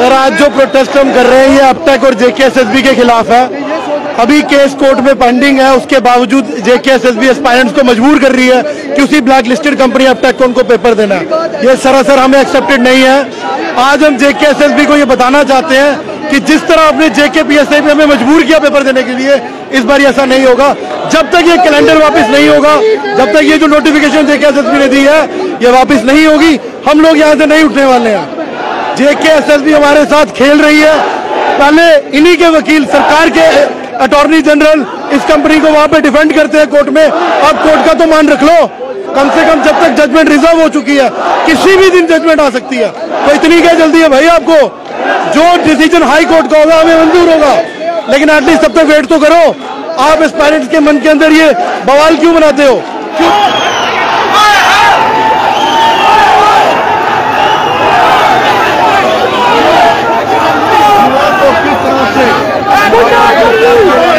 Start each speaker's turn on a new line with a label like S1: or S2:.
S1: Sir आज जो protest हम कर रहे हैं ये अपटेक और जेकेएसएसबी के खिलाफ है। अभी केस कोर्ट में पेंडिंग है, उसके बावजूद जेकेएसएसबी एस्पायरेंट्स को मजबूर कर रही है कि उसी ब्लैक लिस्टेड कंपनी अपटेक को उनको पेपर देना है। ये सरासर हमें एक्सेप्टेड नहीं है। आज हम जेकेएसएसबी को ये बताना चाहते हैं कि जिस तरह आपने जेकेपीएसए में हमें मजबूर किया पेपर देने के लिए, इस बार ऐसा नहीं होगा। जब तक ये कैलेंडर वापस नहीं होगा, जब तक ये जो नोटिफिकेशन जेकेएसएसबी ने दी है ये वापस नहीं होगी, हम लोग यहाँ से नहीं उठने वाले हैं। जेकेएसएसबी हमारे साथ खेल रही है। पहले इन्हीं के वकील सरकार के अटॉर्नी जनरल इस कंपनी को वहां पे डिफेंड करते हैं कोर्ट में। अब कोर्ट का तो मान रख लो, कम से कम जब तक जजमेंट रिजर्व हो चुकी है, किसी भी दिन जजमेंट आ सकती है। तो इतनी क्या जल्दी है भाई आपको? जो डिसीजन हाई कोर्ट का होगा हमें मंजूर होगा, लेकिन एटलीस्ट तब तक वेट तो करो। आप इस पेरेंट्स के मन के अंदर ये बवाल क्यों बनाते हो? क्यों